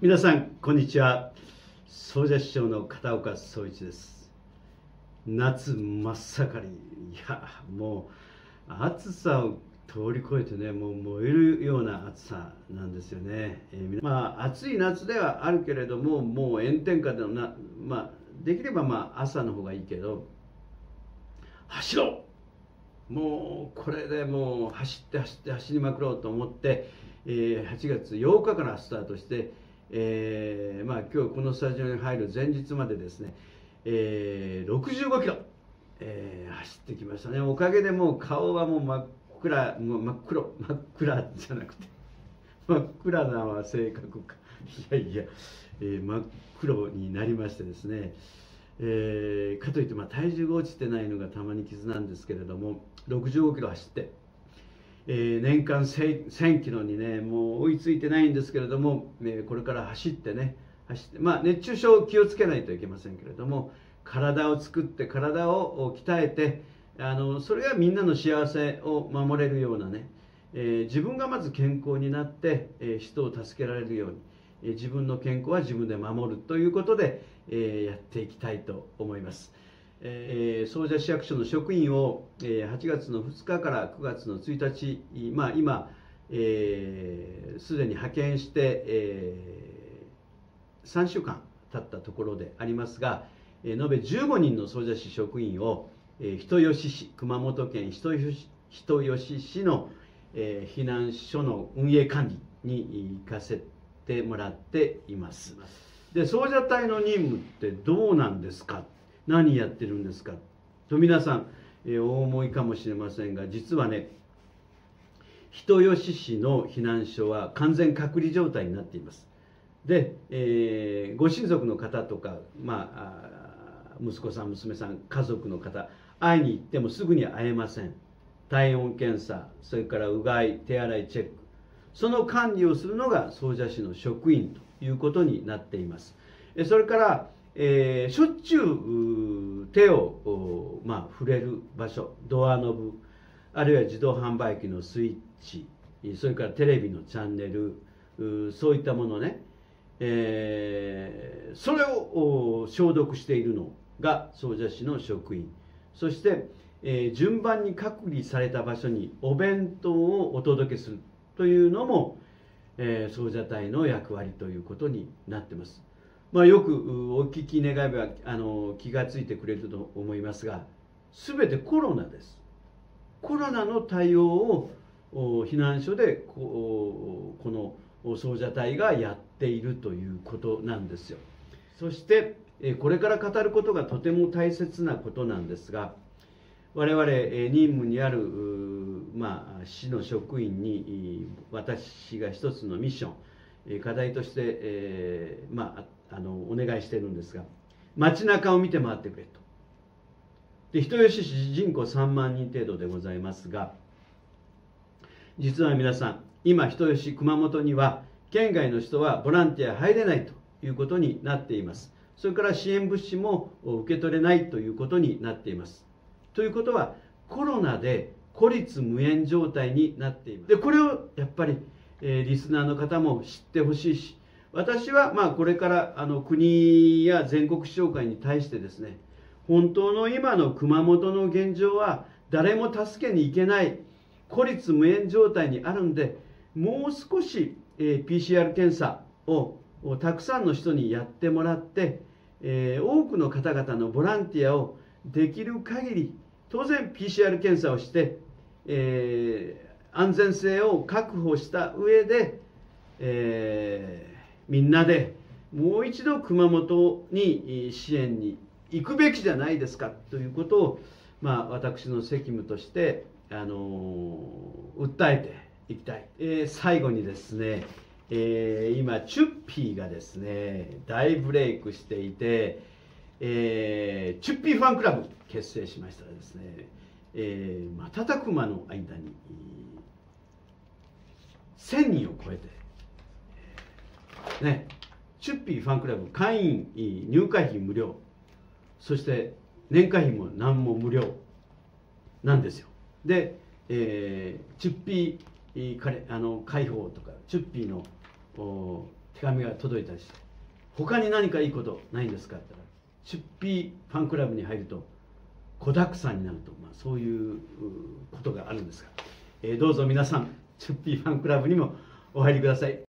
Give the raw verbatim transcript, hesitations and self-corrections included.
皆さんこんにちは。総社市長の片岡総一です。夏真っ盛り、いやもう暑さを通り越えてね、もう燃えるような暑さなんですよね。えー、まあ暑い夏ではあるけれども、もう炎天下でのな、まあできればまあ朝の方がいいけど、走ろう、もうこれでもう走って走って走りまくろうと思って、えー、はちがつようかからスタートして、えー、まあ今日このスタジオに入る前日までですね、えー、ろくじゅうごキロ、えー、走ってきましたね。おかげでもう顔はもう真っ暗、もう真っ黒、真っ暗じゃなくて真っ暗なのは性格か、いやいや、えー、真っ黒になりましてですね、えー、かといってまあ体重が落ちてないのがたまに傷なんですけれども、ろくじゅうごキロ走って、えー、年間せんキロにね、もう追いついてないんですけれども、えー、これから走ってね、走って、まあ、熱中症気をつけないといけませんけれども、体を作って体を鍛えて、あのそれがみんなの幸せを守れるようなね、えー、自分がまず健康になって、えー、人を助けられるように、えー、自分の健康は自分で守るということで、えー、やっていきたいと思います。えー、総社市役所の職員を、えー、はちがつのふつかからくがつのついたち、まあ、今すで、えー、に派遣して、えー、さんしゅうかん経ったところでありますが、えー、延べじゅうごにんの総社市職員を、えー、人吉市、熊本県人吉人吉市の、えー、避難所の運営管理に行かせてもらっています。で、総社隊の任務ってどうなんですか、何やってるんですかと皆さん、えー、お思いかもしれませんが、実はね、人吉市の避難所は完全隔離状態になっています。で、えー、ご親族の方とか、まあ、息子さん娘さん家族の方、会いに行ってもすぐに会えません。体温検査、それからうがい手洗いチェック、その管理をするのが総社市の職員ということになっています。それからえー、しょっちゅう手を、まあ、触れる場所、ドアノブ、あるいは自動販売機のスイッチ、それからテレビのチャンネル、そういったものね、えー、それを消毒しているのが総社市の職員。そして、えー、順番に隔離された場所にお弁当をお届けするというのも、えー、総社隊の役割ということになっています。まあ、よくお聞き願えばあの気がついてくれると思いますが、全てコロナです。コロナの対応を避難所でこの総社隊がやっているということなんですよ。そしてこれから語ることがとても大切なことなんですが、我々任務にある、まあ、市の職員に私が一つのミッション、課題として、えー、まああのお願いしているんですが、街中を見て回ってくれと。で、人吉市人口さんまんにん程度でございますが、実は皆さん、今人吉熊本には県外の人はボランティア入れないということになっています。それから支援物資も受け取れないということになっています。ということは、コロナで孤立無援状態になっています。で、これをやっぱり、えー、リスナーの方も知ってほしいし、私はまあこれからあの国や全国市長会に対してですね、本当の今の熊本の現状は誰も助けに行けない孤立無援状態にあるんで、もう少し ピーシーアール 検査をたくさんの人にやってもらって、多くの方々のボランティアをできる限り、当然 ピーシーアール 検査をして、えー、安全性を確保した上で、えーみんなでもう一度熊本に支援に行くべきじゃないですかということを、まあ、私の責務として、あの訴えていきたい。えー、最後にですね、えー、今チュッピーがですね大ブレイクしていて、えー、チュッピーファンクラブ結成しましたらですね、えー、瞬く間の間にせんにんを超えてね、チュッピーファンクラブ会員入会費無料、そして年会費も何も無料なんですよ。で、えー、チュッピーあの会報とかチュッピーの手紙が届いたりして、他に何かいいことないんですかって言ったら、チュッピーファンクラブに入ると子だくさんになると、まあ、そういうことがあるんですが、えーどうぞ皆さんチュッピーファンクラブにもお入りください。